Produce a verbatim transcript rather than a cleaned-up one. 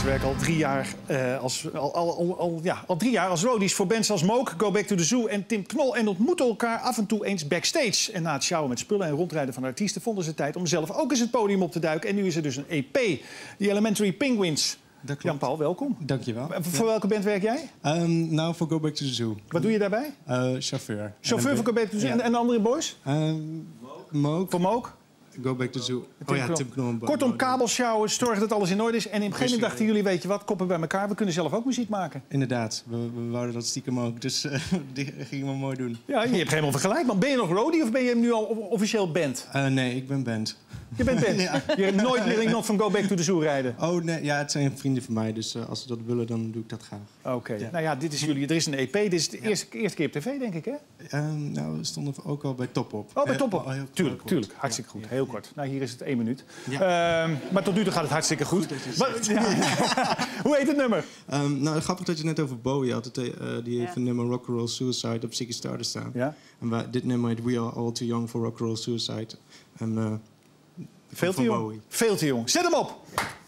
Ze werken al drie jaar, uh, als, al, al, al, al, ja, al drie jaar als roadies voor bands als Moog, Go Back to the Zoo en Tim Knol. En ontmoeten elkaar af en toe eens backstage. En na het sjouwen met spullen en rondrijden van artiesten vonden ze tijd om zelf ook eens het podium op te duiken. En nu is er dus een E P, The Elementary Penguins. Jan-Paul, welkom. Dank je wel. Voor ja. welke band werk jij? Um, nou, voor Go Back to the Zoo. Wat doe je daarbij? Uh, chauffeur. Chauffeur voor Go Back to the Zoo. Ja. En, en de andere boys? Um, Moog. Voor Moog? Go Back to the Zoo. Oh ja, Tim Knol. Kortom, kabelsjouwen, zorgen dat alles in orde is. En in het begin dachten jullie, weet je wat, koppen bij elkaar. We kunnen zelf ook muziek maken. Inderdaad, we, we wouden dat stiekem ook. Dus uh, die gingen we mooi doen. Ja, je hebt helemaal vergelijk. Maar ben je nog roadie of ben je nu al officieel band? Uh, nee, ik ben band. Je bent band? Ja. Je hebt nooit meer iemand van Go Back to the Zoo rijden? Oh nee, ja, het zijn vrienden van mij. Dus uh, als ze dat willen, dan doe ik dat graag. Oké. Okay. Ja. Nou ja, dit is jullie, er is een E P. Dit is de eerste, ja. eerste keer op tv, denk ik, hè? Uh, nou, we stonden ook al bij Top Op. Oh, bij Top Op. Uh, tuurlijk, tuurlijk. Hartstikke goed. Heel kort. Nou, hier is het één minuut. Ja. Uh, maar tot nu toe gaat het hartstikke goed. goed maar, ja. Hoe heet het nummer? Um, nou, grappig dat je net over Bowie had. Het, uh, die heeft ja. een nummer Rock'n'Roll Suicide op Ziggy Stardust staan. Ja. En wij, dit nummer heet We Are All Too Young for Rock'n'Roll Suicide. En, uh, Veel te jong. Bowie. Veel te jong. Zet hem op!